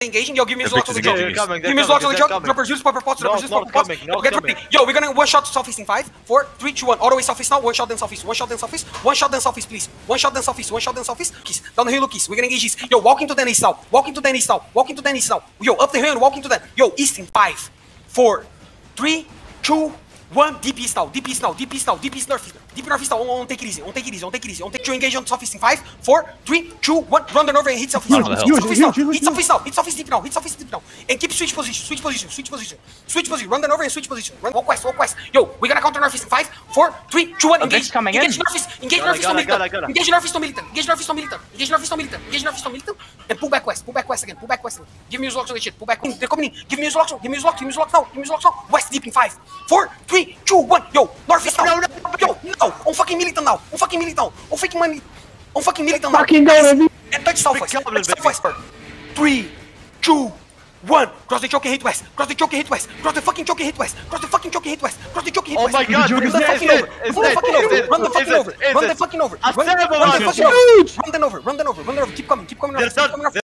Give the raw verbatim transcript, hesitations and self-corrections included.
Engaging. Yo, give me his They're locks on the big, choke. they're coming, Give me his they're locks on the coming, choke. they're Drop Zeus, pop pots, drop No, Zeus, not pop pots. coming, not Get coming. ready. Yo, we're gonna one shot southeast in five, four, three, two, one. All the way southeast now. One shot then southeast. One shot then southeast. One shot then southeast, please. One shot then southeast. One shot then southeast. Keys. Down the hill, look east. We're gonna engage east. Yo, walk into the east now. Walk into the east now. Walk into the east now. Yo, up the hill and walk into that. Yo, east in five, four, three, two, one. Deep east now. Deep east now. Deep east now. Deep east north. Deep northeast now. On, on take it easy. On take it easy. On take it easy. On take you engage on southeast in five, four, three, two, one. Run the over and hit southeast now. Hit southeast now. Hit southeast now. Hit southeast deep now. Hit southeast deep now. And keep switch position. Switch position. Switch position. Switch position. Run the over and switch position. Run walk west. Walk west. Yo, we're gonna counter northeast in five, four, three, two, one. Engage. coming Engage in. northeast. Engage Got it, northeast on got it, got it, militant. got it. Engage northeast on militant. Engage northeast on militant. Engage northeast on militant. Engage northeast on militant. And pull back west. Pull back west again. Pull back west again. Give me his locks on the shit. Pull back. They're coming in. Give me his locks. Give me his locks. Give me his locks now. Give me his locks now. West deep in five, four, three, two, one. Yo, northeast now. Yo, no. On fucking militant now. On fucking militant. On fucking money. On fucking militant now. Fucking go, baby. And touch southwest. Big Touch baby. southwest. Three, two, one. Cross the choke and hit west. Cross the choke and hit west. Cross the fucking choke and hit west. Cross the fucking choke and hit west. Cross the choke and hit Oh west. my god, Run the it's fucking dead, over. it's Run the dead, fucking it's over. dead, Run the it's fucking dead, over. it's Run the dead. fucking over. I Run said run about the it. fucking over. Huge. Run them over. Run them over. Run them over. Keep coming. Keep coming. They're Keep done. coming.